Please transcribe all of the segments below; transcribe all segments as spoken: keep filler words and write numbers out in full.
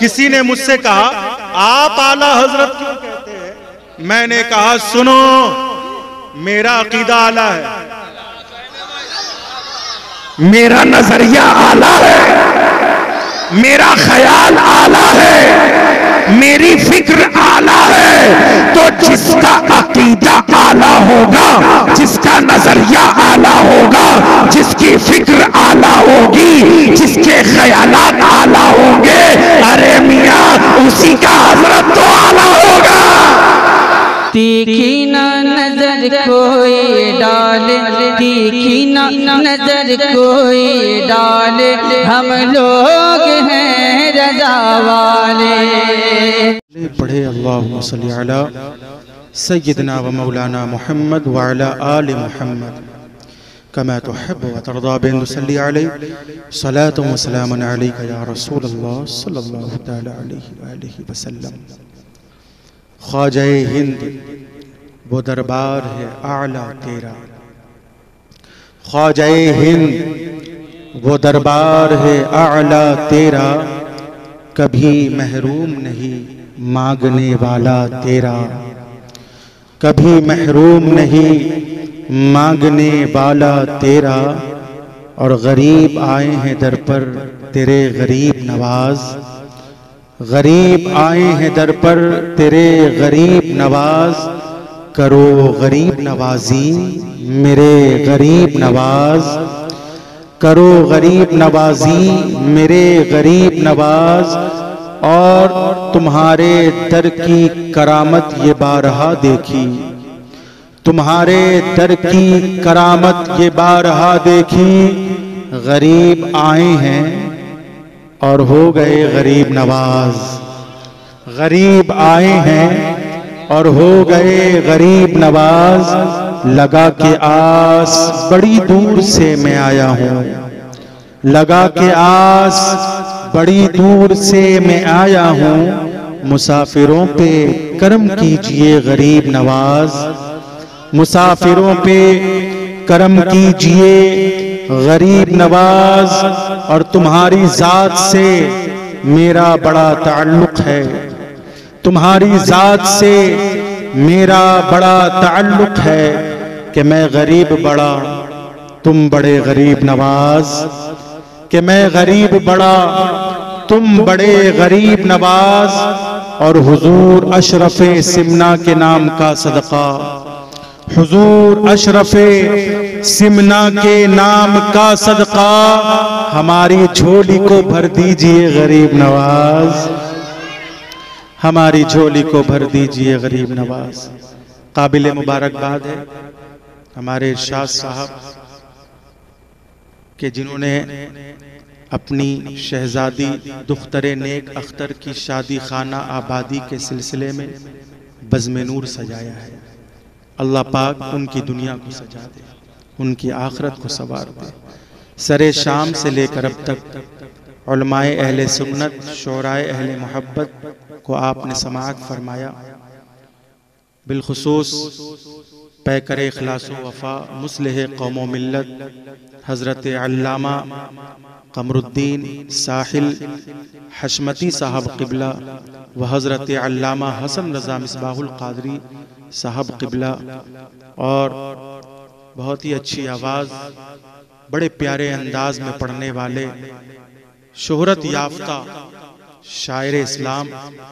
किसी ने मुझसे कहा आप आला हजरत क्यों कहते हैं? मैंने कहा सुनो, मेरा अकीदा आला है, मेरा नजरिया आला है, मेरा ख्याल आला है, मेरी फिक्र आला है। तो जिसका अकीदा आला होगा, जिसका नजरिया आला होगा, जिसकी फिक्र आला होगी, जिसके ख्यालात आला होंगे, अरे मियां उसी का हजरत तो आला होगा। तीखी ना नजर कोई डाले, तीखी ना नजर कोई डाले, हम लोग हैं रज़ा वाले। पढ़े अल्लाहुम्मा सल्ली अला सय्यिदना व मौलाना मुहम्मद व अला आलि मुहम्मद कमा तुहिब्बु व तर्दा बिन सल्ली अलैहि सलातु व सलामुन अलैका या रसूल अल्लाह सल्लल्लाहु तआला अलैहि व आलिहि वसल्लम। ख्वाजा हिंद वो दरबार है आला तेरा, ख्वाजा हिंद वो दरबार है आला तेरा, कभी महरूम नहीं मांगने वाला तेरा, कभी महरूम नहीं मांगने वाला तेरा। और गरीब आए हैं दर पर तेरे गरीब नवाज, गरीब आए हैं दर पर तेरे गरीब नवाज, करो गरीब नवाजी मेरे गरीब नवाज, करो गरीब नवाजी मेरे गरीब नवाज। और तुम्हारे दर की करामत ये बारहा देखी, तुम्हारे दर की करामत ये बारहा देखी, गरीब आए हैं और हो गए गरीब नवाज, गरीब आए हैं और हो गए गरीब नवाज। लगा के आस बड़ी दूर से मैं आया हूँ, लगा के आस बड़ी दूर से मैं आया हूँ, मुसाफिरों पे करम कीजिए गरीब नवाज, मुसाफिरों पे करम कीजिए गरीब नवाज। और तुम्हारी जात से मेरा बड़ा ताल्लुक है, तुम्हारी जात से मेरा बड़ा ताल्लुक है कि मैं गरीब बड़ा तुम बड़े गरीब नवाज, कि मैं गरीब बड़ा तुम बड़े गरीब नवाज। और हुजूर अशरफे सिमना के नाम का सदका, हुजूर अशरफे सिमना के नाम का सदका, हमारी झोली को भर दीजिए गरीब नवाज, हमारी झोली को भर दीजिए गरीब नवाज। काबिल मुबारकबाद है हमारे इरशाद साहब कि जिन्होंने अपनी शहजादी दुख्तरे नेक अख्तर की शादी खाना आबादी के सिलसिले में बज़्म नूर सजाया है। अल्लाह पाक उनकी दुनिया को सजा दे, उनकी आखिरत को संवार दे। सरे शाम से लेकर अब तक उलमाए अहले सुन्नत, शोराए अहले मोहब्बत को आपने समाअत फरमाया। बिलखुसूस पैकर इखलास व वफा मुस्लिह कौम मिल्लत हज़रत अल्लामा कमरुद्दीन साहिल हशमती साहब क़िबला व हज़रत अल्लामा हसन रज़ा मिसबाहुल क़ादरी साहब क़िबला, और बहुत ही अच्छी आवाज़, बड़े प्यारे अंदाज में पढ़ने वाले शोहरत याफ्ता शायर इस्लाम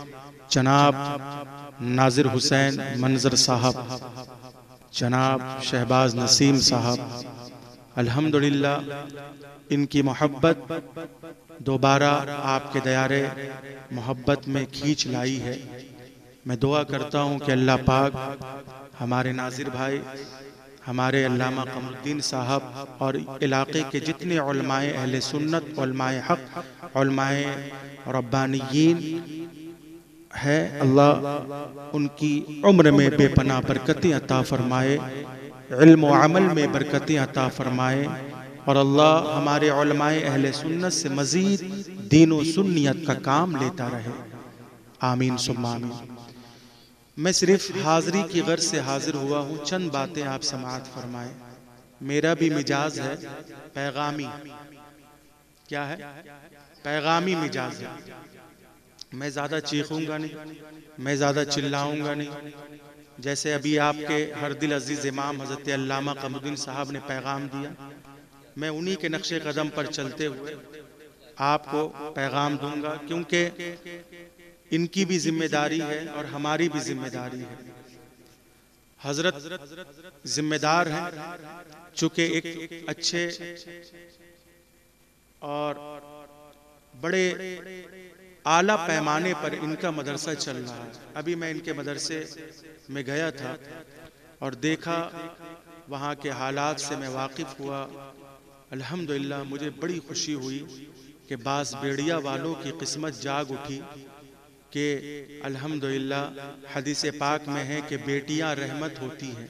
जनाब नाजिर हुसैन मंजर साहब, जनाब शहबाज नसीम साहब, अल्हम्दुलिल्लाह इनकी मोहब्बत दोबारा आपके दयारे मोहब्बत में खींच लाई है। मैं दुआ करता हूँ कि अल्लाह पाक हमारे नाजिर भाई, हमारे अल्लामा कमरुद्दीन साहब और इलाके के जितने उलमाए अहले सुन्नत, उलमाए हक, उलमाए रब्बानियीन है, अल्लाह उनकी उम्र में बेपनाह बरकतें अता फरमाए, इल्म व अमल में बरकतें अता फरमाए, और अल्लाह हमारे उलमाए अहले सुन्नत से मज़ीद दीन व सुन्नियत का काम लेता रहे। आमीन सुम्मा आमीन। मैं सिर्फ हाज़री की गर्ज से हाजिर हुआ हूँ, चंद बातें आप समाअत फरमाएं। मेरा भी मिजाज है पैगामी, क्या है? पैगामी मिजाज है। मैं ज़्यादा चीखूंगा नहीं, मैं ज़्यादा चिल्लाऊंगा नहीं। जैसे अभी आपके हर दिल अजीज़ इमाम हज़रत अल्लामा कमरुद्दीन साहब ने पैगाम दिया, मैं उन्हीं के नक्शे कदम पर चलते हुए आपको पैगाम दूंगा, क्योंकि इनकी भी जिम्मेदारी है और हमारी भी जिम्मेदारी है। हजरत जिम्मेदार हैं, चूंकि एक अच्छे और बड़े आला पैमाने पर इनका मदरसा चल रहा है। अभी मैं इनके मदरसे में गया था और देखा, वहाँ के हालात से मैं वाकिफ़ हुआ। अल्हम्दुलिल्लाह मुझे बड़ी खुशी हुई कि बास बेड़िया वालों की किस्मत जाग उठी कि अल्हम्दुलिल्लाह हदीस पाक में है कि बेटियां रहमत होती हैं,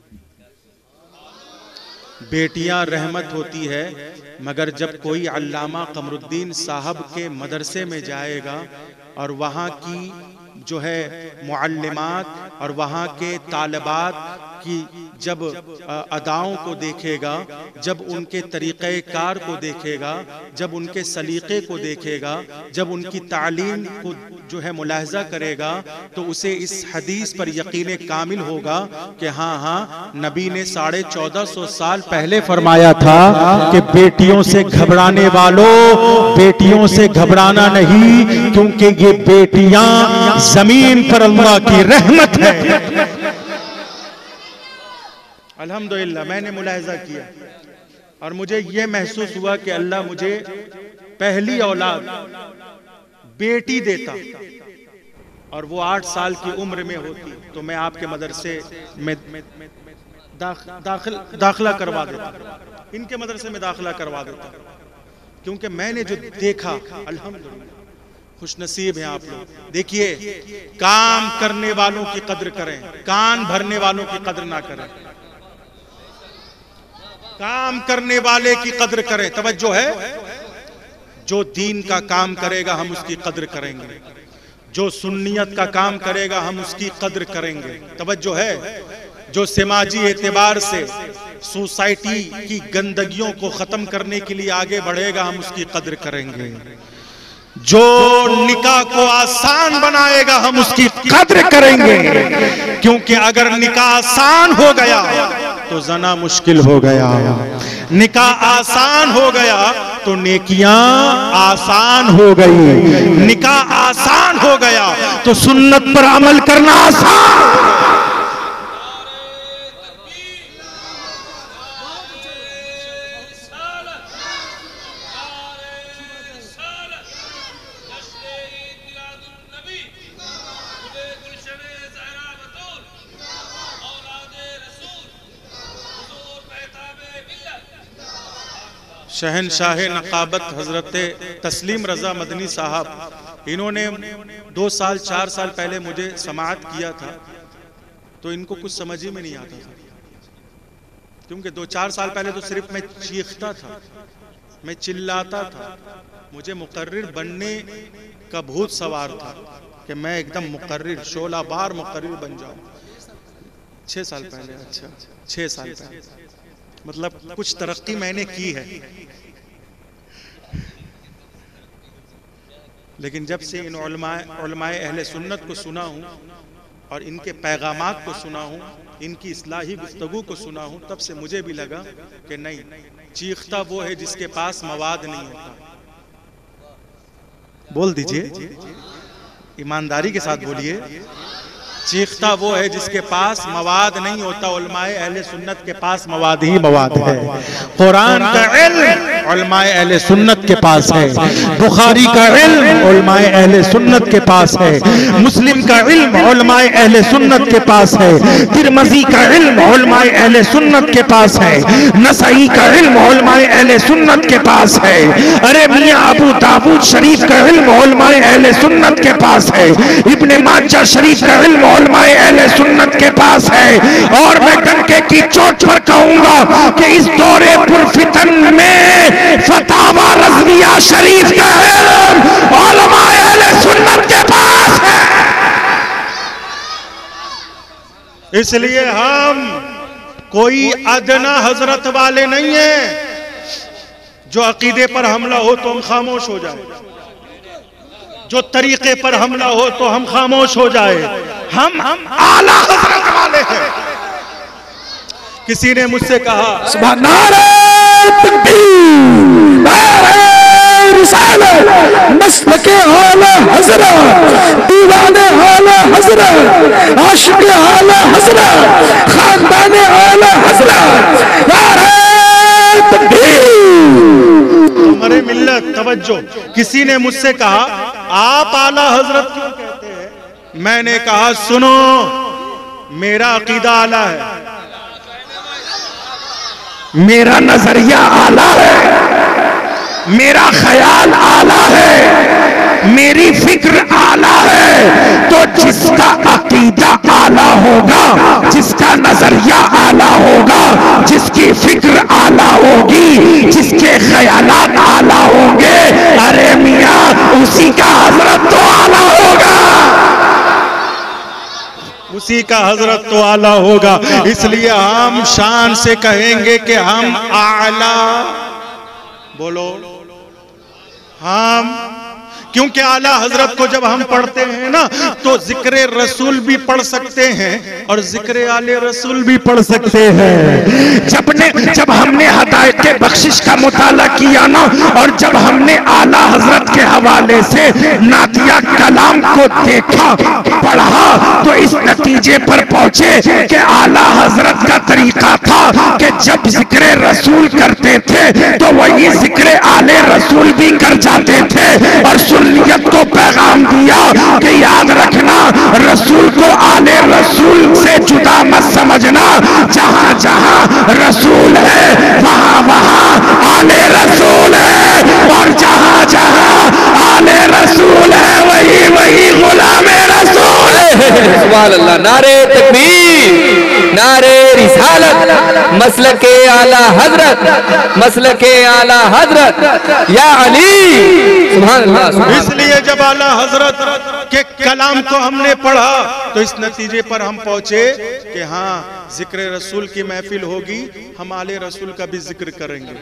बेटियां रहमत होती है। मगर जब कोई अल्लामा कमरुद्दीन साहब के मदरसे में जाएगा और वहाँ की जो है मुअल्लिमात और वहाँ के तालिबात की जब अदाओं को देखेगा, जब उनके तरीक़े कार को देखेगा, जब उनके सलीक़े को देखेगा, जब उनकी तालीम को जो है मुलाहज़ा करेगा, तो उसे इस हदीस पर यकीन कामिल होगा कि हाँ हाँ नबी ने साढ़े चौदह सौ साल पहले फरमाया था कि बेटियों से घबराने वालों, बेटियों से घबराना नहीं, क्योंकि ये बेटियां जमीन पर अल्लाह की रहमत है। अल्हम्दुलिल्लाह मैंने मुलाहिजा किया और मुझे ये महसूस हुआ कि अल्लाह मुझे पहली औलाद बेटी देता और वो आठ साल की उम्र में होती तो मैं आपके मदरसे में दाख, दाखिल दाखिला करवा देता, इनके मदरसे में दाखिला करवा देता, क्योंकि मैंने जो देखा अल्हम्दुलिल्लाह खुशनसीब हैं आप लोग। देखिए, काम करने वालों की कद्र करें, कान भरने वालों की कद्र ना करें। काम करने वाले की कद्र करें। तवज्जो है, जो दीन का काम करेगा हम उसकी कद्र करेंगे, जो सुन्नियत का काम करेगा हम उसकी कद्र करेंगे। तवज्जो है, जो समाजी एतबार से सोसाइटी की गंदगियों को खत्म करने के लिए आगे बढ़ेगा हम उसकी कद्र करेंगे, जो निकाह को आसान बनाएगा हम उसकी कद्र करेंगे, क्योंकि अगर निकाह आसान हो गया तो जना मुश्किल हो गया, निकाह आसान हो गया तो नेकियां आसान हो गई, निकाह आसान हो गया तो सुन्नत पर अमल करना आसान। शहनशाह नकाबत हजरत तस्लीम रजा मदनी साहब, इन्होंने दो साल चार साल पहले मुझे समाअत किया था, तो इनको कुछ समझ ही में नहीं आता था, क्योंकि दो चार साल पहले तो सिर्फ मैं चीखता था, मैं चिल्लाता था, मुझे मुकर्रिर बनने का भूत सवार था कि मैं एकदम मुकर्रिर शोला बार मुकर्रिर बन जाऊं। छह साल पहले, अच्छा छह साल पहले, मतलब कुछ तरक्की मैंने की है। लेकिन जब से इन उलमाए उलमाए अहले सुन्नत को सुना हूँ और इनके पैगामात को सुना हूँ, इनकी इस्लाही गुफ्तगू को सुना हूँ, तब से मुझे भी लगा कि नहीं, चीखता वो है जिसके पास मवाद नहीं होता। बोल दीजिए, ईमानदारी के साथ बोलिए, चीखता वो है जिसके पास मवाद नहीं होता। उलमाए अहले सुन्नत के पास मवाद ही मवाद है। कुरान का इल्म उलमाए अहले सुन्नत के पास है, बुखारी का इल्म उलमाए अहले सुन्नत के पास है, मुस्लिम का इल्म उलमाए अहले सुन्नत के पास है, तिरमिज़ी का इल्म उलमाए अहले सुन्नत के पास है, नसाई का इल्म उलमाए अहले सुन्नत के पास है। अरे मियां अबू दाऊद शरीफ का इल्म उलमाए अहले सुन्नत के पास है, इब्ने माजा शरीफ का इल्म उलमाए अहले सुन्नत के पास है। और मैं डंके की चोट पर कहूंगा कि इस दौरे पुरफितन में फतावा रज़विया शरीफ का इल्म उलमाए अहले सुन्नत के पास है। इसलिए हम कोई अदना हजरत वाले नहीं है जो अकीदे पर हमला हो तो हम खामोश हो जाए, जो तरीके पर हमला हो तो हम खामोश हो जाए। हम हम आला हजरत वाले हैं। किसी ने मुझसे कहा सुभान मसलके आला हजरत, दीवाने आला हजरत, आशिक आला हजरत, खानदान आला हजरत। हमारे मिल्लत तवज्जो। किसी ने मुझसे कहा आप आला हजरत क्यों कहते हैं? मैंने कहा सुनो, मेरा अकीदा आला है, मेरा नजरिया आला है, मेरा ख्याल आला है, मेरी फिक्र आला है। तो जिसका अकीदा आला होगा, जिसका नजरिया आला होगा, जिसकी फिक्र आला होगी, जिसके ख्यालात आला होंगे, अरे मियां उसी का हजरत तो आला होगा, उसी का हजरत तो आला होगा। इसलिए हम शान से कहेंगे कि हम आला, बोलो हम, क्योंकि आला हजरत को जब हम पढ़ते हैं ना तो जिक्र रसूल भी पढ़ सकते हैं और जिक्र आले रसूल भी पढ़ सकते हैं। जब ने जब हमने हदायत बख्शिश का मुताला किया ना, और जब हमने आला हजरत के हवाले से नातिया कलाम को देखा, पढ़ा, तो इस नतीजे पर पहुंचे कि आला हजरत का तरीका था कि जब जिक्र रसूल करते थे तो वही जिक्र आले रसूल भी कर जाते थे। और सुन्नियत को पैगाम दिया कि याद रखना, रसूल को आले रसूल से जुदा मत समझना, जहां जहां रसूल है वहां वहां आले रसूल है, और जहां जहां आले रसूल है वही वही गुलामे रसूल है। सुभान अल्लाह। नारे तकबीर, नारे रिसालत, मसलके आला हजरत, मसलके आला हजरत या अली। सुभान अल्लाह। इसलिए जब आला हजरत के कलाम को हमने पढ़ा तो इस नतीजे पर हम पहुंचे कि हाँ, जिक्र रसूल की महफिल होगी, हम आले रसूल का भी जिक्र करेंगे।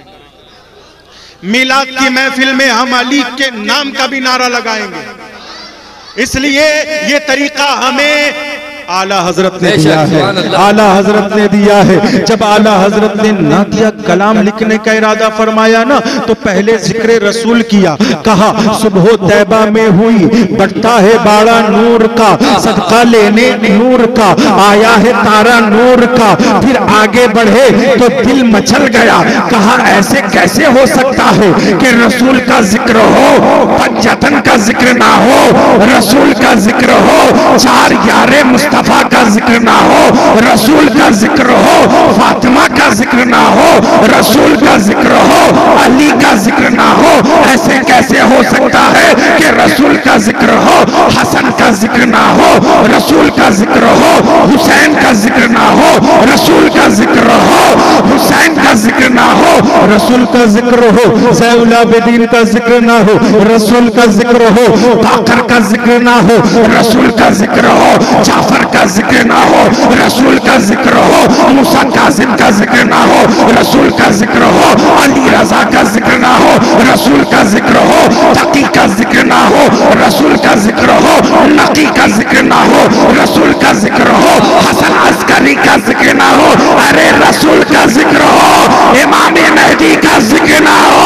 मिलाद की महफिल में हम अली के नाम का भी नारा लगाएंगे। इसलिए ये तरीका हमें आला हजरत ने दिया है, आला हजरत ने दिया है। जब आला हजरत ने नातिया कलाम लिखने का इरादा फरमाया ना तो पहले जिक्र रसूल किया, कहा सुबह तैबा में हुई बढ़ता है बाड़ा नूर का, सदका लेने नूर का, आया है तारा नूर का। फिर आगे बढ़े तो दिल मचल गया, कहा ऐसे कैसे हो सकता है कि रसूल का जिक्र हो, पंजतन का जिक्र ना हो, रसूल का जिक्र हो, चार यारे मुस्तफा का जिक्र ना हो, रसूल का जिक्र हो, फातिमा का जिक्र ना हो, रसूल का जिक्र हो, अली का जिक्र ना हो। ऐसे कैसे हो सकता है कि रसूल का जिक्र हो, हसन का जिक्र ना हो, रसूल का जिक्र हो, हुसैन का जिक्र ना हो, रसूल का जिक्र हो, हुसैन का जिक्र ना हो, रसूल का जिक्र हो, ज़ैनुल आबिदीन का जिक्र ना हो, रसूल का जिक्र हो, बाकर का जिक्र ना हो, रसूल का जिक्र हो, जाफर का जिक्र ना हो, रसूल का जिक्र हो, मूसा कासिम का जिक्र ना हो, रसूल का जिक्र हो, अली रजा का जिक्र ना हो, रसूल का जिक्र हो, तकी का जिक्र ना हो, रसूल का जिक्र हो, नकी का जिक्र ना हो, रसूल का जिक्र हो, हसन अस्करी का जिक्र ना हो, अरे रसूल का जिक्र हो, इमाम मेहदी का जिक्र ना हो।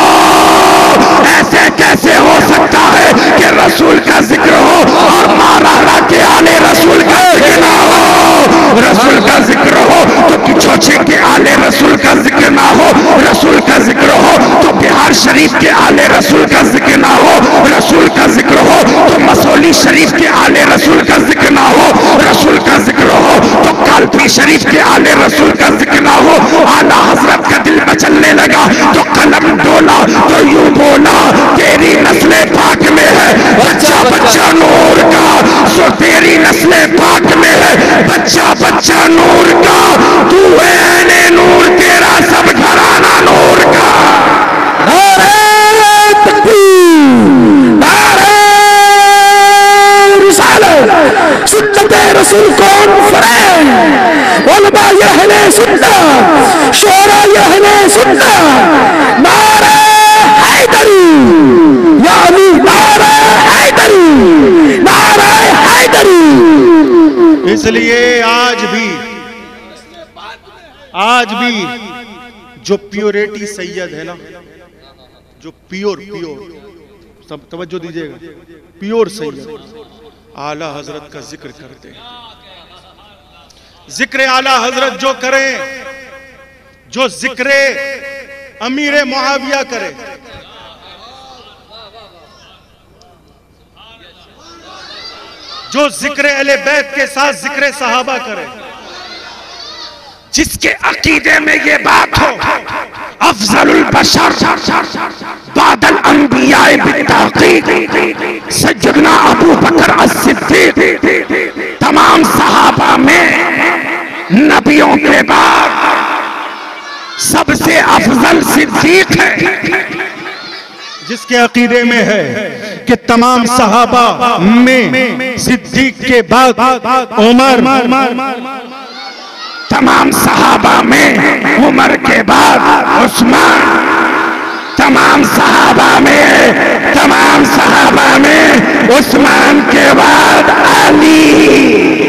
ऐसे कैसे हो सकता है कि रसूल का जिक्र हो और मारा के आले रसूल का जिक्र ना हो, रसूल का जिक्र हो तो किचोचे के आले रसूल का जिक्र ना हो, रसूल का जिक्र हो तो बिहार शरीफ के आले रसूल का जिक्र ना हो, रसूल का जिक्र हो तो मसौली शरीफ के आले रसूल का जिक्र ना हो, रसूल का जिक्र हो तो कालपी शरीफ के आले रसूल का जिक्र ना हो। आला हजरत का दिल मचलने लगा तो कलम डोला तो यूं बोला, तेरी नस्ले पाक में है बच्चा बच्चा नूर का, सो तेरी नस्ले पाक में है बच्चा बच्चा नूर का, तू है नूर, तेरा सब घराना नूर का। नारे तकबीर, नारे रिसालत, सुन्नत रसूल कॉन्फ्रेंस, उलमा अहले सुन्नत, शोरा अहले सुन्नत, नारे हैदरी, यानी नारे हैदरी। इसलिए आज भी आज भी जो प्योरिटी सैयद है ना, जो प्योर प्योर सब तवज्जो दीजिएगा, प्योर सैयद आला हजरत का जिक्र करते हैं। जिक्र आला हजरत जो करें, जो जिक्र अमीर मुआविया करे, जो जिक्र अहले बैत के साथ जिक्र सहाबा करे, जिसके अकीदे में ये बात हो अफजलुल बशर बादल अंबिया बित्ताक़ीक़ सैयदना अबू बकर अस्सिद्दीक़ तमाम सहाबा में नबियों के बाद सबसे अफजल सिद्दीक है, जिसके अकीदे में है कि तमाम सहाबा में सिद्दीक के बाद उमर, तमाम सहाबा में उमर के बाद उस्मान, तमाम सहाबा में तमाम सहाबा में उस्मान के बाद अली,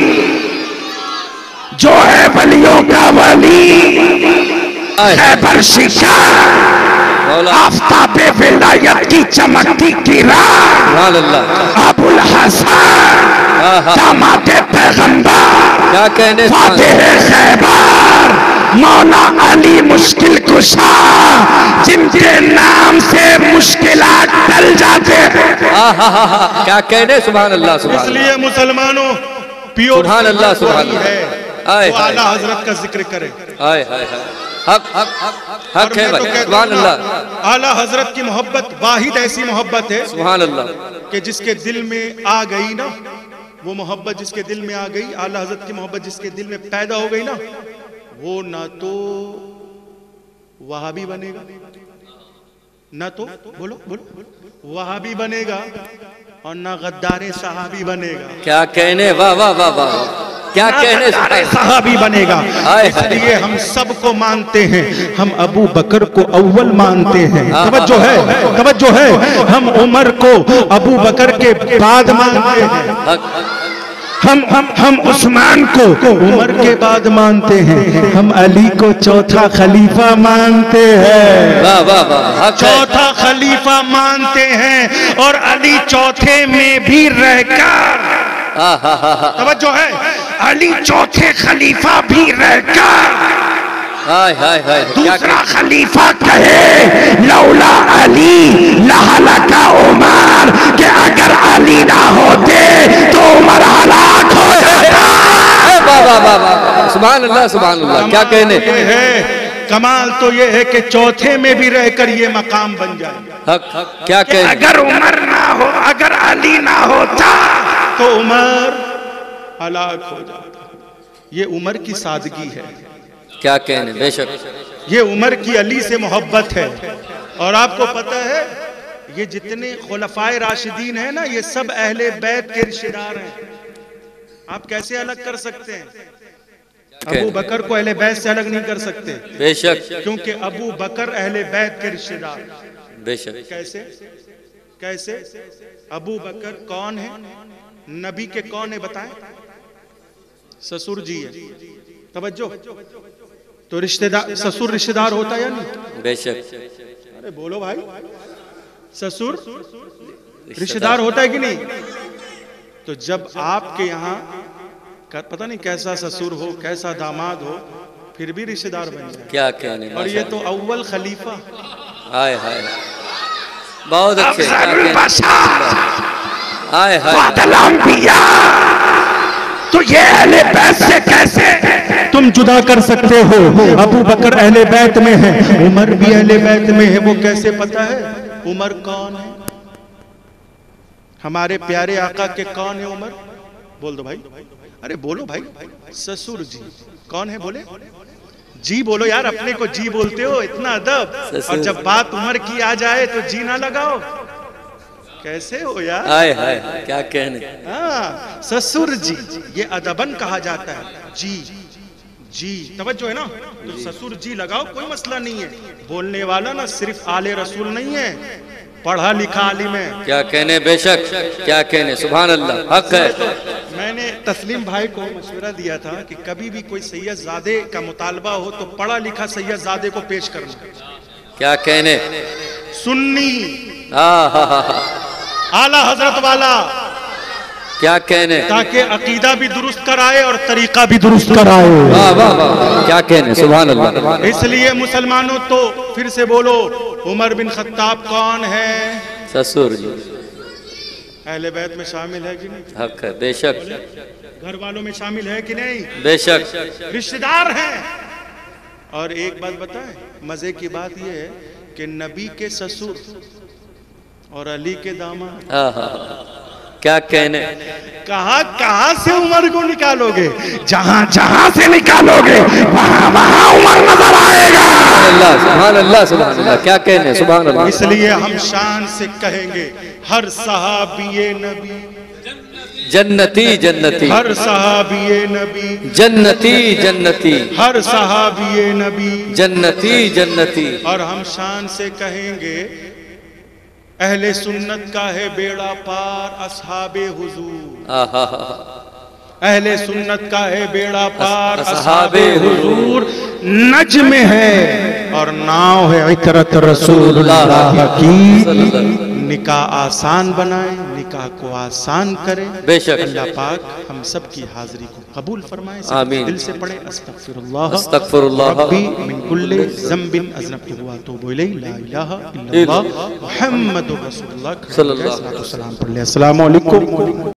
जो है वलियों का वली, खैबर शिकार, आफ्ताबे विलायत की चमकती किरण, अबुल हसन दामादे पैगंबर, क्या कहने फातिह खैबर, मौला अली मुश्किल कुशा, जिनके नाम से मुश्किलात टल जाते हैं। क्या कहने, सुभान अल्लाह सुभान अल्लाह। इसलिए मुसलमानों प्योर सुभान अल्लाह सुभान अल्लाह है, आए वो आला हजरत का जिक्र करे। हाय हाय हाय, हक हक हक हक है भाई, सुभान अल्लाह। आला हजरत की मोहब्बत वाहिद ऐसी मोहब्बत है सुभान अल्लाह कि जिसके दिल में आ गई ना, वो मोहब्बत जिसके दिल में आ गई, आला हजरत की मोहब्बत जिसके दिल में पैदा हो गई ना, वो ना तो वहाबी बनेगा, ना तो बोलो बोलो वहाबी बनेगा, और ना गद्दारे सहाबी बनेगा। क्या कहने, वाह वाह वाह वाह, क्या कहने, सहाबी बनेगा। इसलिए हम सबको मानते हैं, हम अबू बकर को अव्वल मानते हैं, तवज्जो है तवज्जो है, हम उमर को अबू बकर के बाद मानते हैं, हम हम हम उस्मान को उमर के बाद मानते हैं, हम अली को चौथा खलीफा मानते हैं, वाह वाह वाह, चौथा खलीफा मानते हैं, और अली चौथे में भी रहकर, तवज्जो है, अली चौथे खलीफा भी रहकर हाय हाय हाय, दूसरा खलीफा कहे लौला अली लहलका उमर, कि अगर अली ना होते तो उमर हलाक हो जाता। वाह वाह वाह वाह, सुभान अल्लाह सुभान अल्लाह, क्या कहने है, कमाल तो ये है कि चौथे में भी रहकर ये मकाम बन जाए। हक हक, क्या कहने, अगर उमर ना हो, अगर अली ना होता तो उमर हलाक हो जाता। ये उमर की सादगी है, क्या कहने, बेशक ये उमर की अली से मोहब्बत है। और आपको पता है ये जितने खुलफाए राशिदीन हैं ना, ये सब अहले बैत के रिश्तेदार हैं। आप कैसे अलग कर सकते हैं? अबू बकर को अहले बैत से अलग नहीं कर सकते, बेशक, क्योंकि अबू बकर अहले बैत के रिश्तेदार। बेशक, कैसे कैसे अबू बकर कौन है? नबी के कौन है बताएं? ससुर जी है, तवज्जो। तो रिश्तेदार, ससुर रिश्तेदार होता है या नहीं? बेशक, अरे बोलो भाई, ससुर रिश्तेदार होता है कि नहीं? तो जब आपके यहाँ पता नहीं कैसा ससुर हो, कैसा दामाद हो, फिर भी रिश्तेदार बन जाए। क्या कहने, और ये तो अव्वल खलीफा। हाय हाय, बहुत अच्छे, हाय हाय, तो ये अहले बैत से कैसे तुम जुदा कर सकते हो? अबू बकर अहले बैत में है, उमर भी अहले बैत में है, वो कैसे पता है? उमर कौन है? हमारे प्यारे आका के कौन है उमर? बोल दो भाई, अरे बोलो भाई। ससुर जी कौन है? बोले जी बोलो यार, अपने को जी बोलते हो, इतना अदब। और जब बात उमर की आ जाए तो जी ना लगाओ, कैसे हो यार? हाय हाय, क्या कहने, हाँ, ससुर जी, ये अदबन कहा जाता है। जी जी, तवज्जो है ना? तो ससुर जी लगाओ, कोई मसला नहीं है। बोलने वाला ना सिर्फ आले रसूल नहीं है, पढ़ा लिखा आलिम है। क्या कहने, बेशक, क्या कहने, सुभान अल्लाह, हक है। मैंने तस्लीम भाई को मशवरा दिया था कि कभी भी कोई सैयदजादे का मुतालबा हो तो पढ़ा लिखा सैयदजादे को पेश करना। क्या कहने, सुन्नी हाँ हाँ हाँ आला हजरत वाला, क्या कहने, ताकि अकीदा भी दुरुस्त कराए और तरीका भी दुरुस्त कराए। वाह वाह वाह, क्या कहने, सुभान अल्लाह। इसलिए मुसलमानों तो फिर से बोलो, उमर बिन खत्ताब कौन है? ससुर जी, अहले बैत में शामिल है कि नहीं? हक है, बेशक। घर वालों में शामिल है कि नहीं? बेशक। रिश्तेदार हैं। और एक बात बताएं, मजे की बात यह है कि नबी के ससुर और अली के दामाद, हाँ हाँ, क्या कहने, कहां कहां से उमर को निकालोगे? जहां जहां से निकालोगे वहां वहां उमर नजर आएगा। अल्लाह, सुभान अल्लाह, सुभान अल्लाह, क्या कहने, सुभान अल्लाह। इसलिए हम शान से कहेंगे, हर सहाबी नबी जन्नती जन्नती, हर सहाबी नबी जन्नती जन्नती, हर सहाबी नबी जन्नती जन्नती। और हम शान से कहेंगे, अहले सुन्नत का है बेड़ा पार अस्हाबे हुजूर। आहा, अहले सुन्नत का है बेड़ा पार अस्हाबे हुजूर। नज्म है और नाव है इतरत रसूलुल्लाह की। निकाह आसान बनाए, निकाह को आसान करें। बेशक। अल्लाह पाक हम सब की हाजिरी को कबूल फरमाए। आमीन। दिल से पढ़े, अस्तगफिरुल्लाह अस्तगफिरुल्लाह रब्बी मिन कुल्ली ज़ंबिन अज़नबतु व अतूबु इलैहि, ला इलाहा इल्लल्लाह मुहम्मदुर रसूलुल्लाह सल्लल्लाहु अलैहि वसल्लम। अस्सलामु अलैकुम।